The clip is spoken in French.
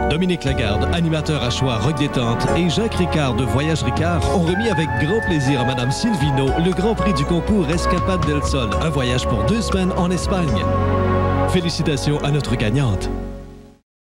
Dominique Lagarde, animateur à choix Rock Détente, et Jacques Ricard de Voyage Ricard ont remis avec grand plaisir à Madame Silvino le grand prix du concours Escapade del Sol, un voyage pour 2 semaines en Espagne. Félicitations à notre gagnante.